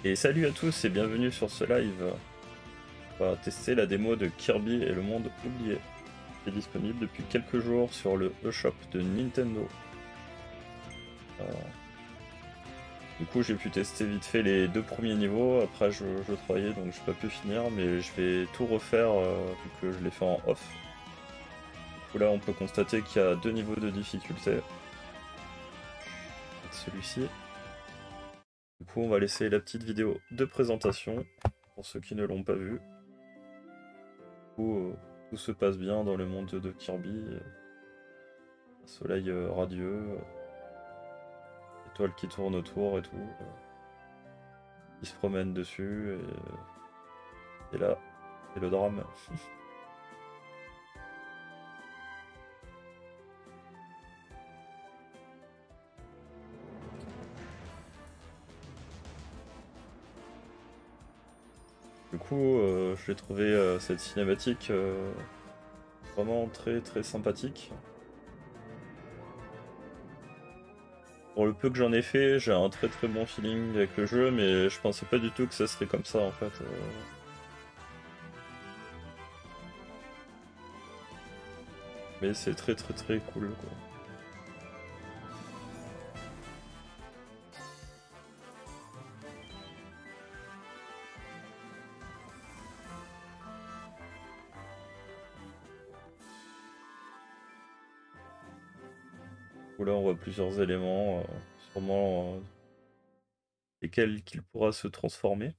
Et salut à tous et bienvenue sur ce live. On va tester la démo de Kirby et le monde oublié. C'est disponible depuis quelques jours sur le eShop de Nintendo. Du coup j'ai pu tester vite fait les deux premiers niveaux, après je travaillais donc j'ai pas pu finir, mais je vais tout refaire vu que je l'ai fait en off. Du coup là on peut constater qu'il y a deux niveaux de difficulté. Celui-ci. Du coup on va laisser la petite vidéo de présentation pour ceux qui ne l'ont pas vu. Tout se passe bien dans le monde de Kirby. Un soleil radieux, étoiles qui tournent autour et tout. Qui se promènent dessus et là, c'est le drame. Du coup, j'ai trouvé cette cinématique vraiment très sympathique. Pour le peu que j'en ai fait, j'ai un très bon feeling avec le jeu, mais je pensais pas du tout que ça serait comme ça en fait. Mais c'est très cool quoi. Où là on voit plusieurs éléments, sûrement lesquels qu'il pourra se transformer.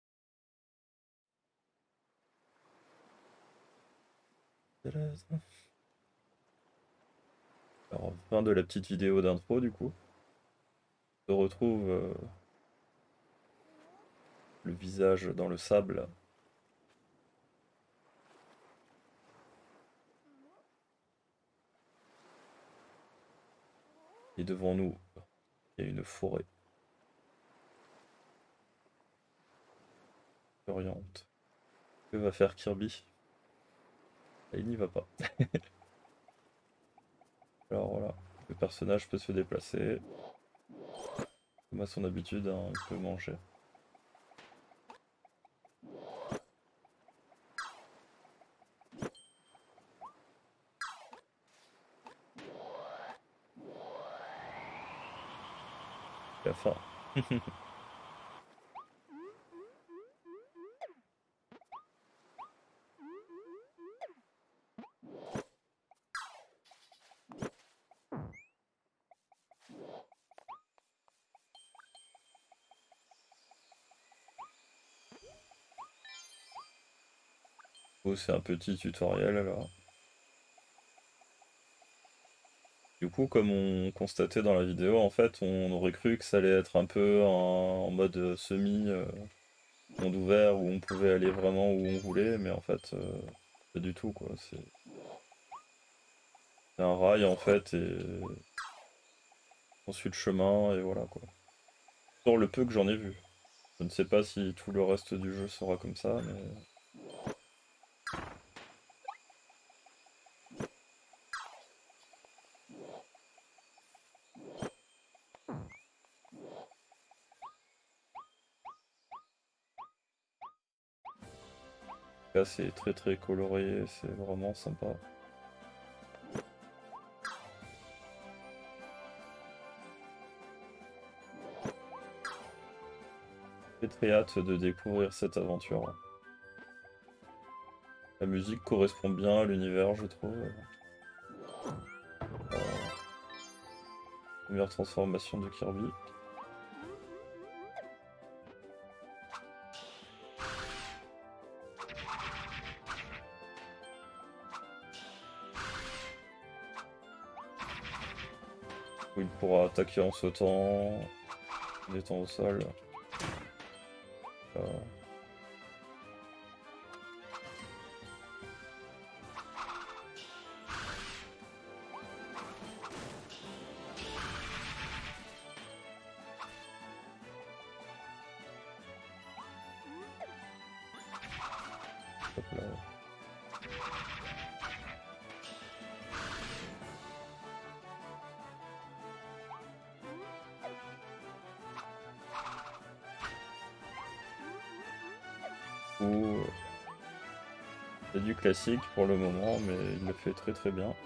Alors, fin de la petite vidéo d'intro du coup. On retrouve le visage dans le sable. Et devant nous, il y a une forêt oriente. Que va faire Kirby? Et il n'y va pas. Alors voilà, le personnage peut se déplacer. Comme à son habitude, hein, il peut manger. Il a faim. Oh, c'est un petit tutoriel alors. Du coup, comme on constatait dans la vidéo, en fait, on aurait cru que ça allait être un peu en mode semi monde ouvert où on pouvait aller vraiment où on voulait, mais en fait, pas du tout quoi. C'est un rail en fait et on suit le chemin et voilà quoi. Sur le peu que j'en ai vu. Je ne sais pas si tout le reste du jeu sera comme ça, mais là c'est très coloré, c'est vraiment sympa. J'ai très hâte de découvrir cette aventure. La musique correspond bien à l'univers, je trouve. Euh, Première transformation de Kirby. Où il pourra attaquer en sautant, en étant au sol. Euh, hop là. coup, c'est du classique pour le moment, mais il le fait très très bien.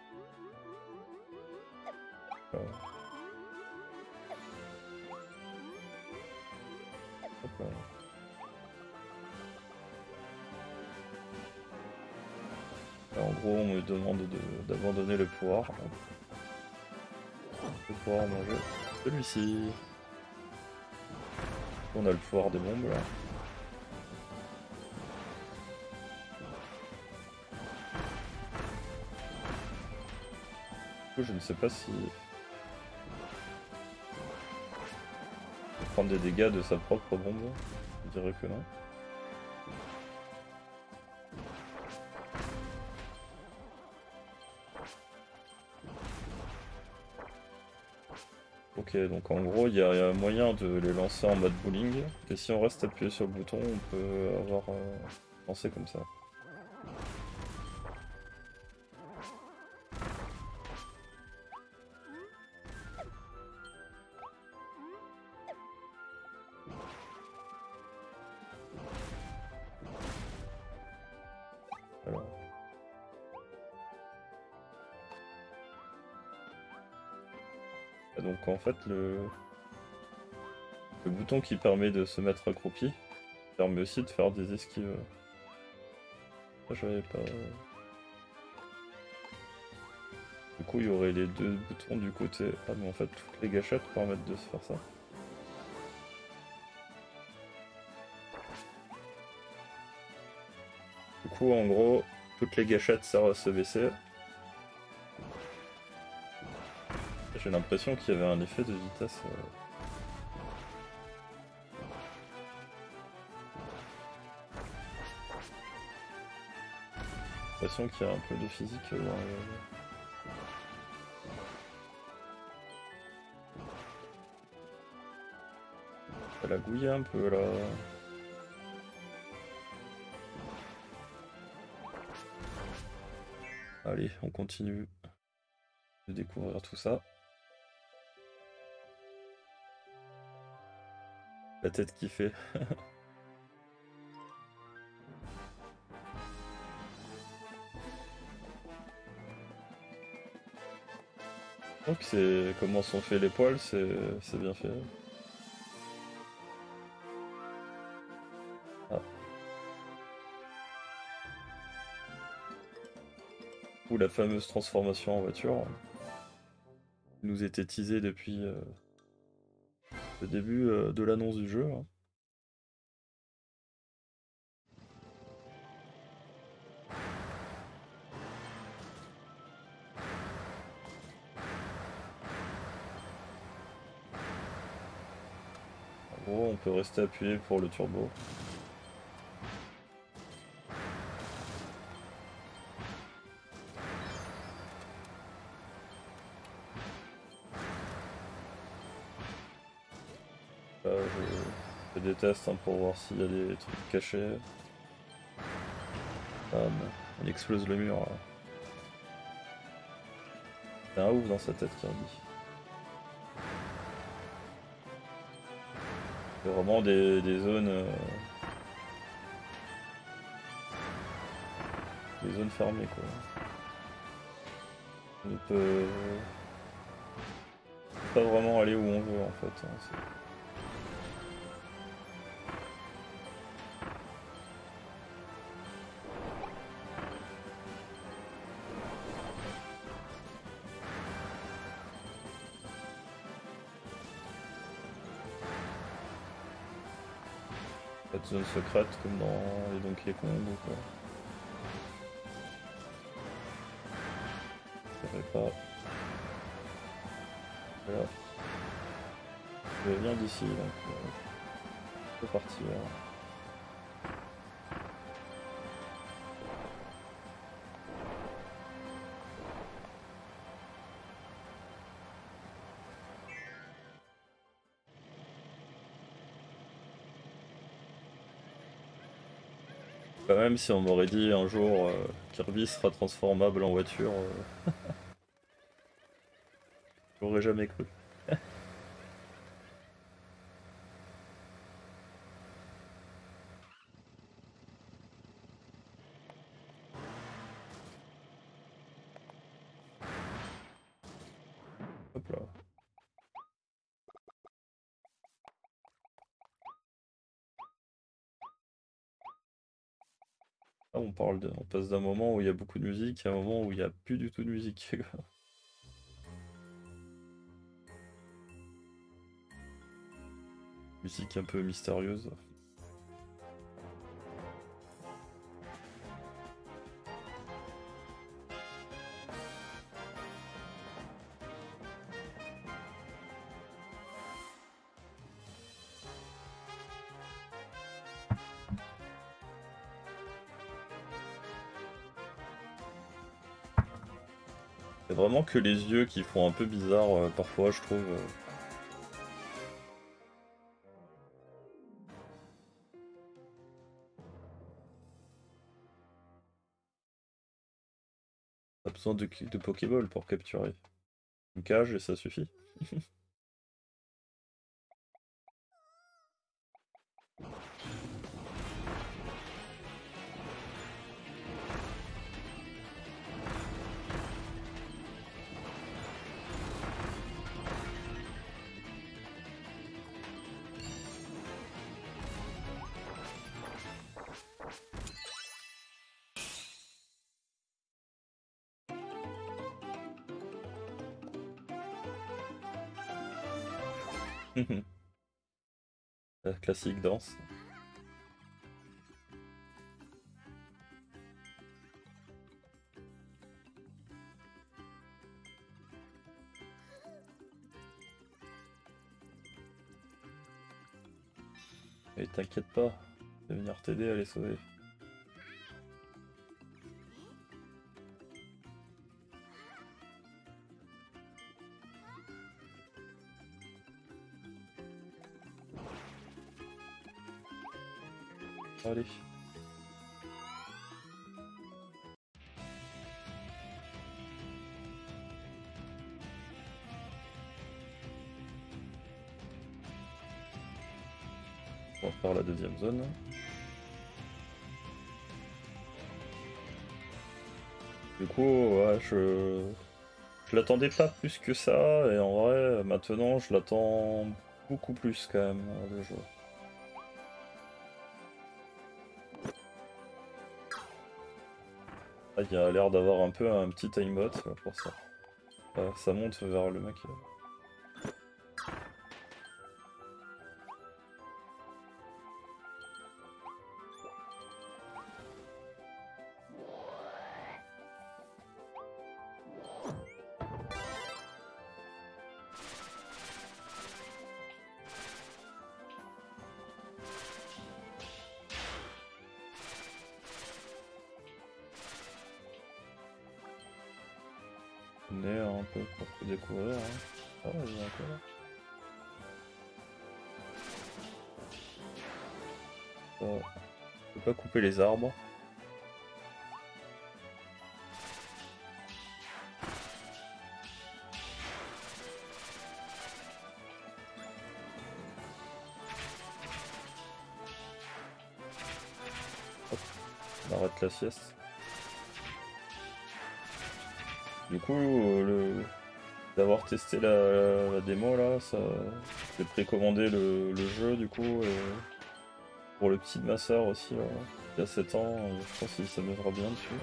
Hop là. En gros, on me demande d'abandonner le pouvoir. Le pouvoir manger celui-ci. On a le pouvoir des bombes là. Du coup, je ne sais pas si prendre des dégâts de sa propre bombe. Je dirais que non. Ok, donc en gros, il y a moyen de les lancer en mode bowling. Et si on reste appuyé sur le bouton, on peut avoir lancé comme ça. Alors. Et donc en fait, le bouton qui permet de se mettre accroupi permet aussi de faire des esquives. Ça, j'avais pas. Du coup, il y aurait les deux boutons du côté. Ah, mais en fait, toutes les gâchettes permettent de se faire ça. Du coup, en gros, toutes les gâchettes servent à se baisser. J'ai l'impression qu'il y avait un effet de vitesse. J'ai l'impression qu'il y a un peu de physique dans le... Elle a gouillé un peu là. Allez, on continue de découvrir tout ça. La tête qui fait. Donc c'est comment sont faits les poils, c'est bien fait. Ah. Ou la fameuse transformation en voiture nous était teasée depuis le début de l'annonce du jeu. Hein. En gros, on peut rester appuyé pour le turbo. Là, je déteste hein, pour voir s'il y a des trucs cachés. Bam, il explose le mur. Là. C'est un ouf dans sa tête, Kirby. C'est vraiment des zones. Des zones fermées quoi. On ne peut pas vraiment aller où on veut en fait. Hein, pas de zone secrète comme dans les Donkey Kong ou quoi. Pas. Voilà. Je viens d'ici donc c'est parti là. Quand même si on m'aurait dit un jour Kirby sera transformable en voiture, j'aurais jamais cru. Ah, on passe d'un moment où il y a beaucoup de musique à un moment où il n'y a plus du tout de musique. Musique un peu mystérieuse. C'est vraiment que les yeux qui font un peu bizarre parfois, je trouve. Pas besoin de Pokéball pour capturer. Une cage et ça suffit. La classique danse. Et t'inquiète pas, je vais venir t'aider à les sauver. Allez. On va faire la deuxième zone. Du coup, ouais, je l'attendais pas plus que ça, et en vrai, maintenant, je l'attends beaucoup plus quand même, le jeu. Ah, il y a l'air d'avoir un peu un petit timebot pour ça. Ça monte vers le mec. On est un peu pour découvrir. Hein. Ah, il y a un peu là. Je peux pas couper les arbres. Hop, on arrête la sieste. Du coup, d'avoir testé la démo là, ça, j'ai précommandé le jeu du coup, et pour le petit de ma soeur aussi, là, qui a 7 ans, je pense qu'il s'amusera bien dessus.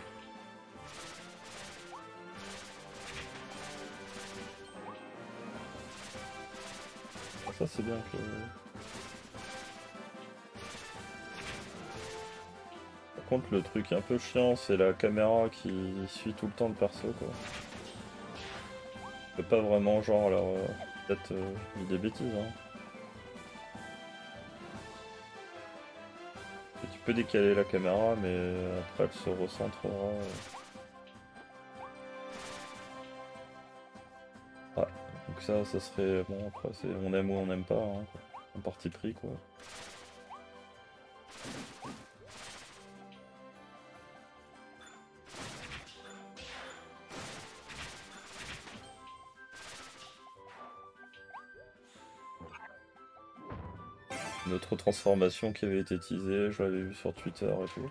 Ça c'est bien que... Par contre le truc un peu chiant c'est la caméra qui suit tout le temps le perso quoi. Je peux pas vraiment genre alors peut-être dis des bêtises hein. Et tu peux décaler la caméra mais après elle se recentrera. Ouais, donc ça serait bon après c'est on aime ou on n'aime pas hein, quoi. Un parti pris quoi. Une autre transformation qui avait été teasée, je l'avais vu sur Twitter et tout.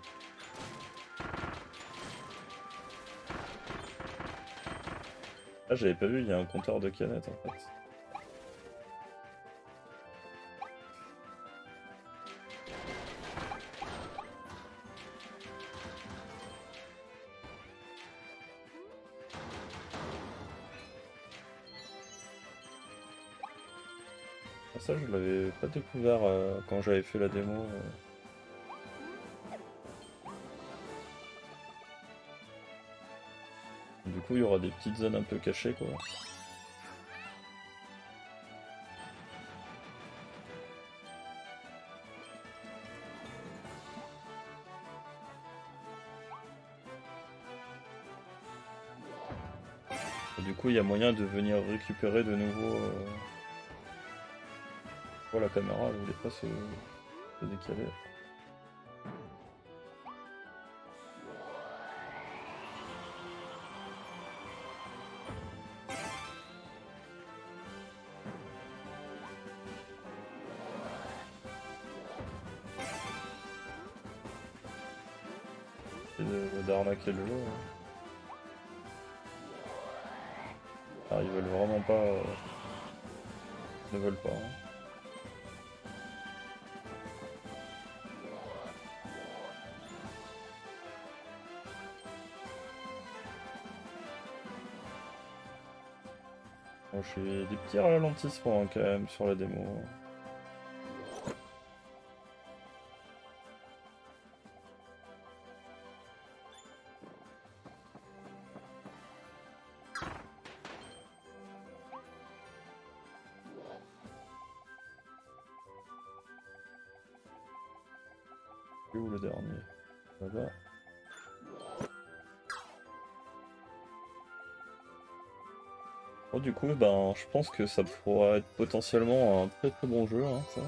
Ah j'avais pas vu, il y a un compteur de canettes en fait. ça je l'avais pas découvert quand j'avais fait la démo. Du coup il y aura des petites zones un peu cachées quoi. Et du coup il y a moyen de venir récupérer de nouveau la caméra, elle voulait pas se décaler. D'arnaquer le jeu. Ah, ils veulent vraiment pas. Ils ne veulent pas. Bon, je fais des petits ralentissements quand même sur la démo. Où le dernier? Là-bas. Bon, du coup, ben, je pense que ça pourra être potentiellement un très très bon jeu, hein, ça.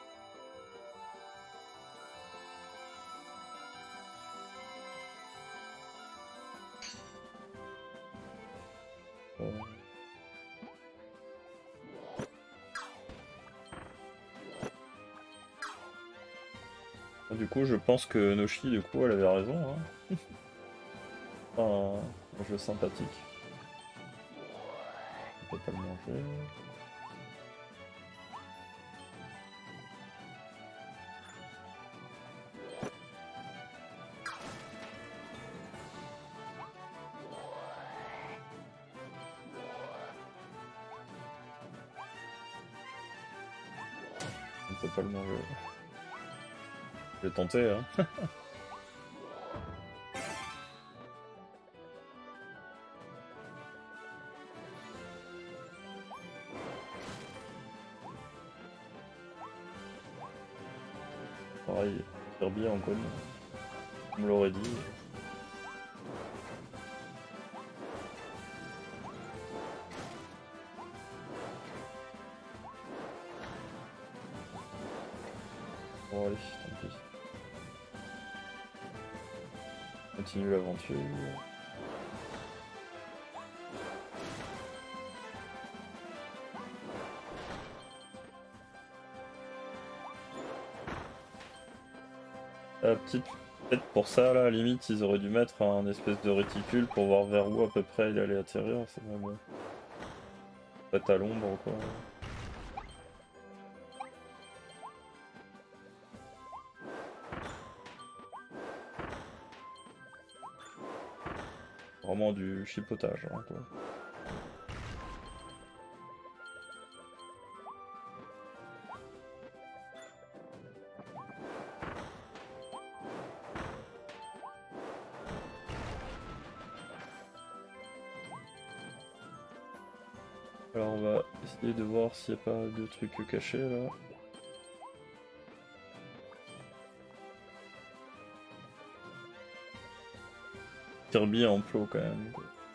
Du coup, je pense que Noshi, du coup, elle avait raison, hein. Un jeu sympathique. On peut pas le manger. On peut pas le manger. Je vais tenter, hein. Pareil, Kirby en conne. On me l'aurait dit. Bon allez, tant pis. Continue l'aventure. Peut-être pour ça, là, à la limite, ils auraient dû mettre un espèce de réticule pour voir vers où à peu près il allait atterrir. C'est même peut-être à l'ombre, quoi. Vraiment du chipotage, hein, quoi. Alors on va essayer de voir s'il n'y a pas de trucs cachés là. Kirby en plot quand même.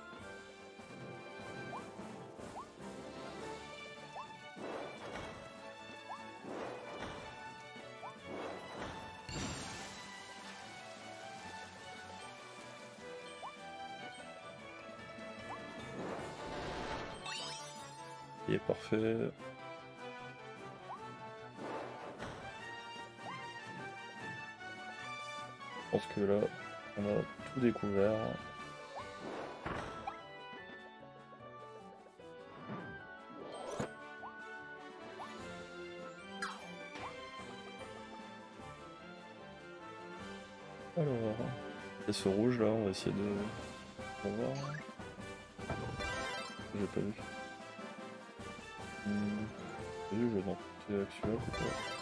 Il est parfait. Je pense que là, on a tout découvert. Alors, et ce rouge là, on va essayer de voir. J'ai pas vu. J'ai vu, je non. C'est actuel peut-être.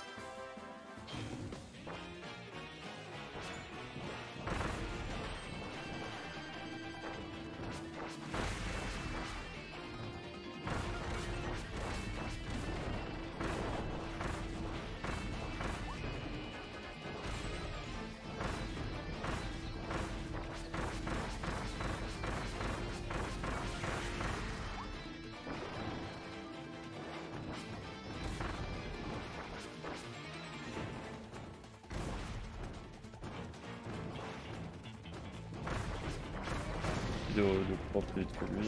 De pouvoir plus vite que lui.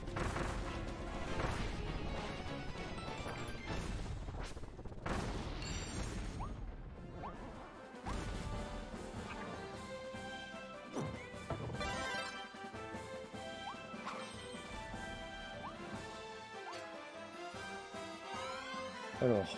Alors.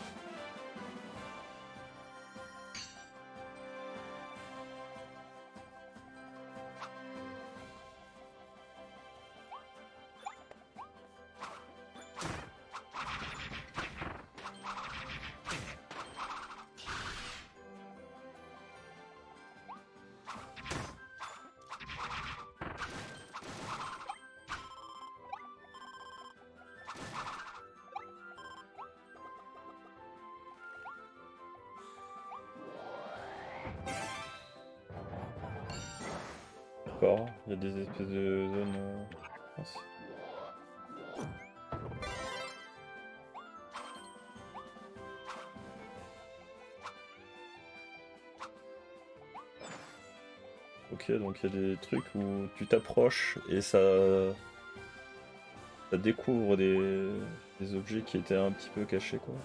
D'accord, il y a des espèces de zones. Mince. Ok, donc il y a des trucs où tu t'approches et ça découvre des objets qui étaient un petit peu cachés, quoi.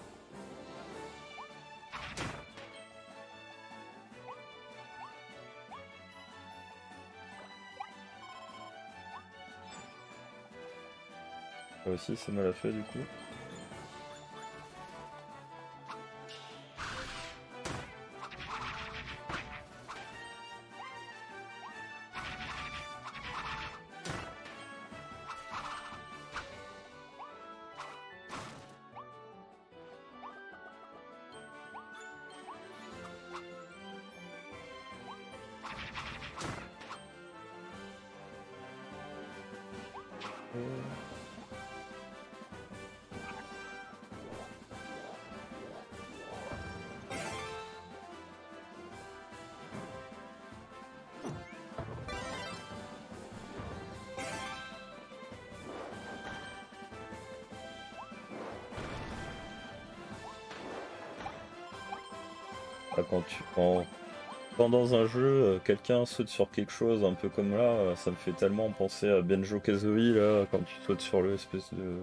Ça aussi, ça me l'a fait du coup. Ah, quand dans un jeu, quelqu'un saute sur quelque chose un peu comme là, ça me fait tellement penser à Banjo-Kazooie là, quand tu sautes sur le espèce de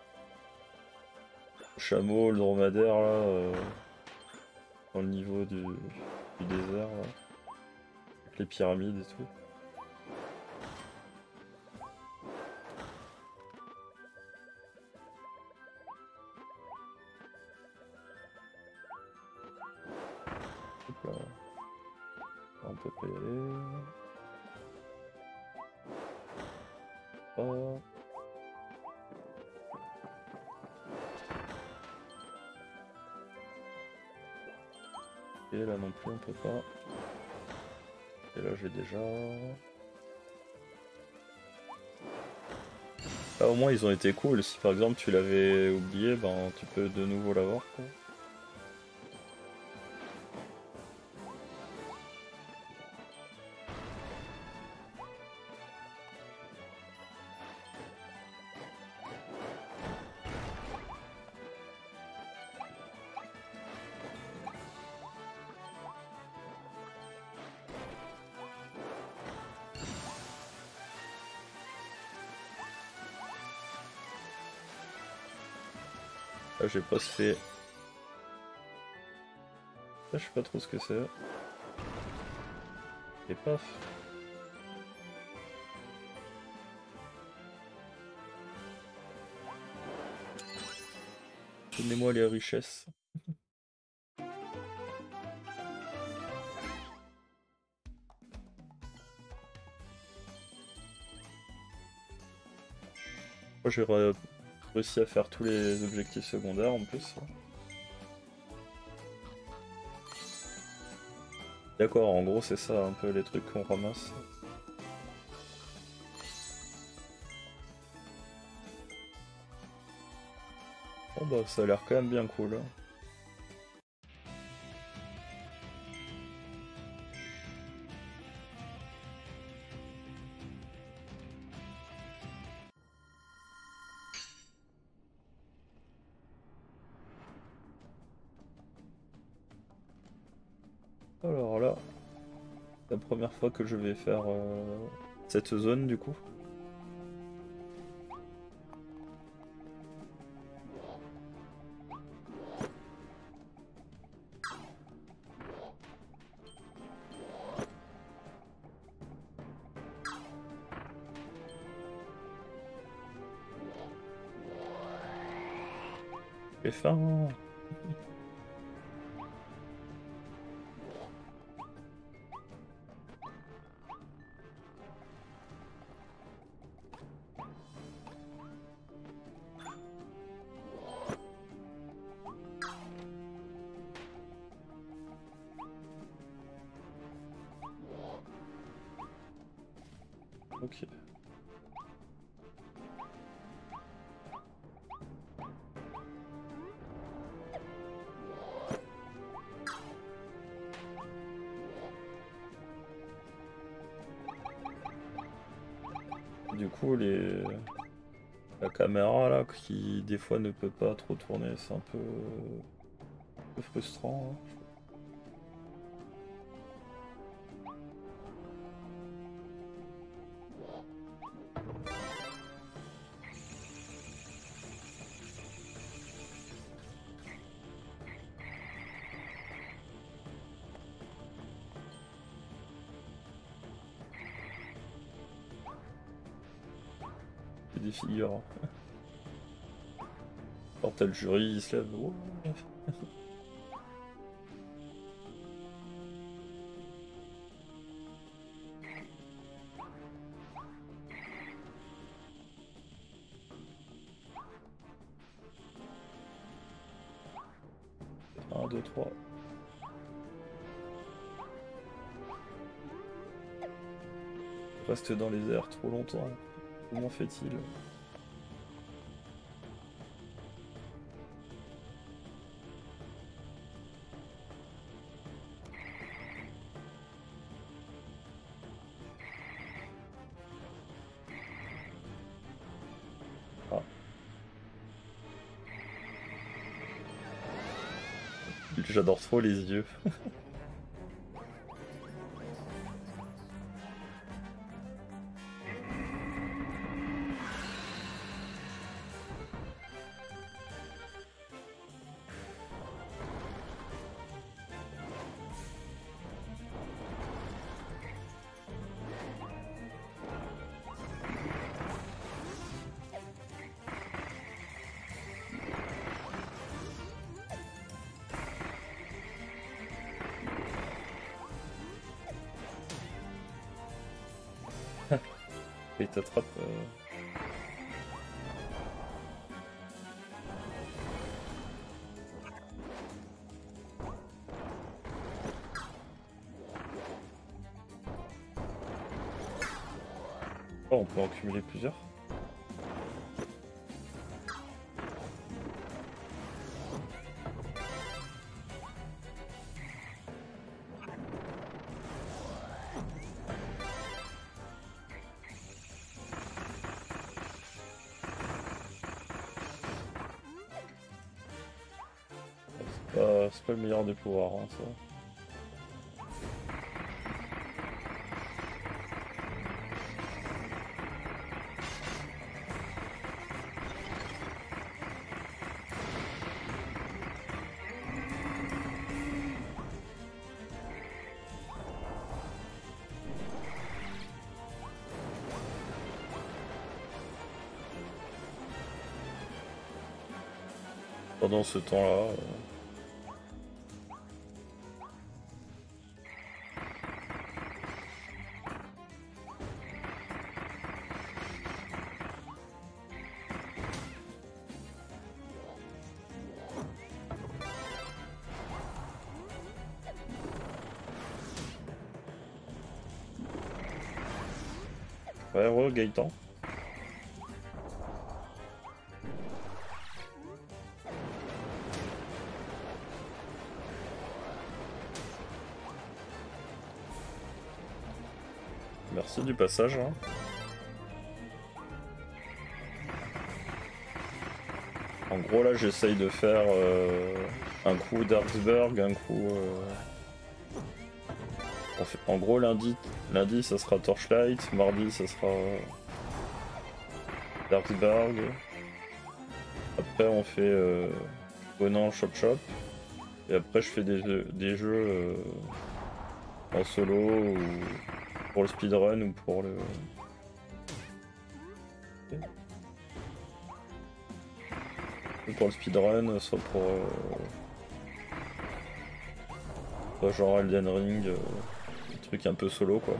chameau, le dromadaire là, dans le niveau du désert là, avec les pyramides et tout. Hop là. On peut pas y aller. Hop. Et là non plus on peut pas. Et là j'ai déjà. Là au moins ils ont été cool. Si par exemple tu l'avais oublié, ben tu peux de nouveau l'avoir quoi. Là j'ai pas fait. Là je sais pas trop ce que c'est. Et paf. Donnez-moi les richesses. Moi j'ai réussi à faire tous les objectifs secondaires en plus. D'accord, en gros c'est ça un peu les trucs qu'on ramasse. Bon bah ça a l'air quand même bien cool. Alors là, c'est la première fois que je vais faire cette zone du coup. J'ai faim. Ok. Du coup, la caméra là qui des fois ne peut pas trop tourner, c'est un peu frustrant, hein. C'est des figures. Alors t'as le jury, il se lève. Oh. Un, deux, trois. Reste dans les airs trop longtemps. Comment fait-il? Ah, j'adore trop les yeux. Et il t'attrape. Oh, on peut en cumuler plusieurs. C'est pas le meilleur des pouvoirs, hein, ça. Pendant ce temps-là. Ouais, re Gaëtan. Merci du passage. Hein. En gros là j'essaye de faire un coup Darksburg, un coup... En gros lundi ça sera Torchlight, mardi ça sera Darksburg. Après on fait Conan Chop Chop. Et après je fais des jeux en solo ou pour le speedrun ou pour le... Pour le speedrun, soit pour... soit genre Elden Ring, des trucs un peu solo quoi.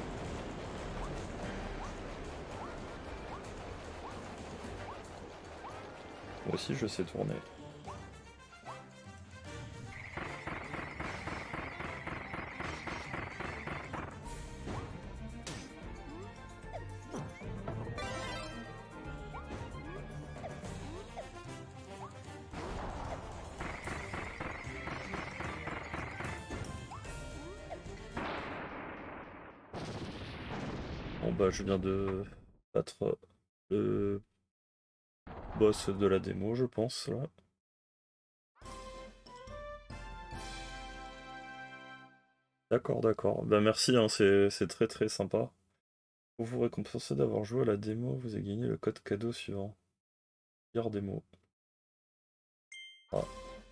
Moi aussi je sais tourner. Bon bah je viens de battre le boss de la démo je pense là. D'accord, d'accord. Bah merci, hein, c'est très très sympa. Pour vous récompenser d'avoir joué à la démo, vous avez gagné le code cadeau suivant. Lire démo. Ah.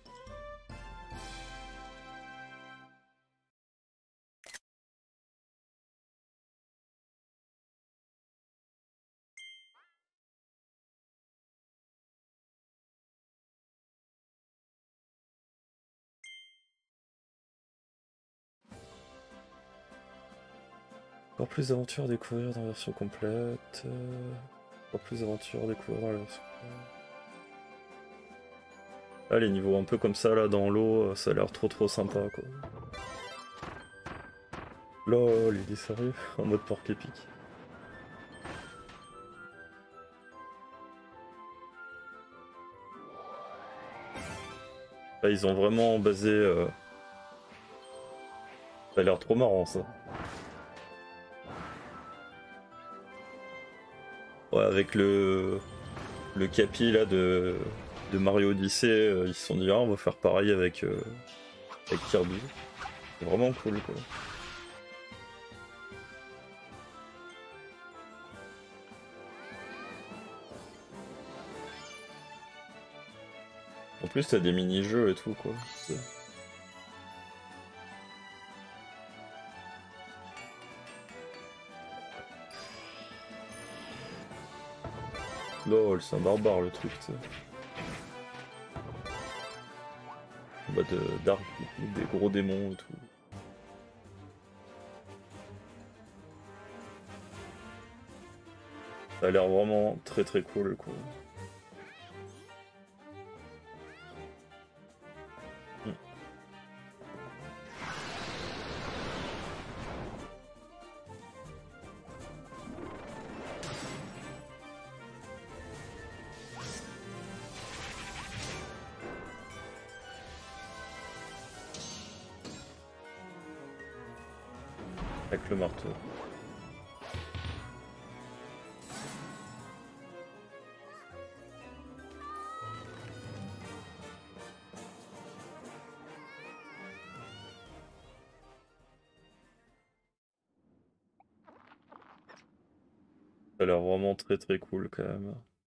Encore plus d'aventures à découvrir dans la version complète. Encore plus d'aventures à découvrir dans la version complète. Ah, les niveaux un peu comme ça là dans l'eau, ça a l'air trop trop sympa quoi. Lol, il est sérieux en mode porc épique. Là, ils ont vraiment basé. Ça a l'air trop marrant ça. Ouais, avec le capi là de Mario Odyssey, ils se sont dit ah, on va faire pareil avec Kirby. C'est vraiment cool quoi. En plus t'as des mini-jeux et tout quoi. Lol, c'est un barbare le truc, tu sais. En mode dark, des gros démons et tout. Ça a l'air vraiment très très cool quoi. Hmm. Avec le marteau. Ça a l'air vraiment très très cool quand même.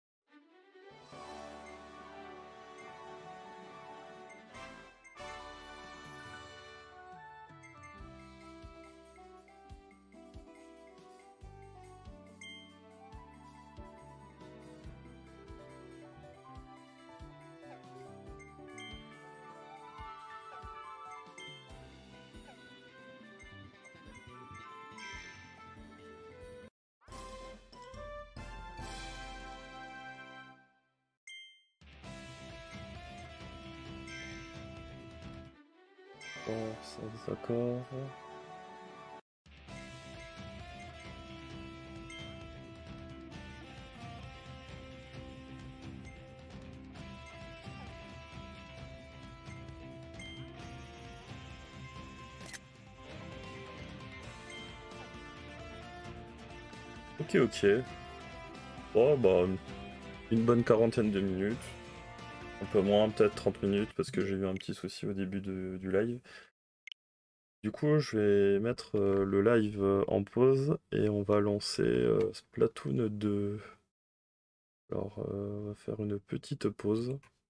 Ça, d'accord. Ok, ok. Oh, bah, une bonne quarantaine de minutes. Un peu moins, peut-être 30 minutes, parce que j'ai eu un petit souci au début du live. Du coup, je vais mettre le live en pause et on va lancer Splatoon 2. Alors, on va faire une petite pause.